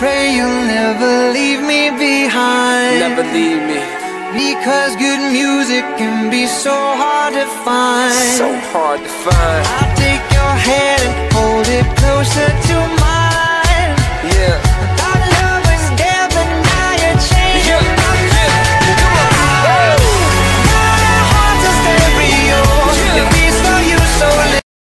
pray you'll never leave me behind. Never leave me. Because good music can be so hard to find. So hard to find. I'll take your hand and hold it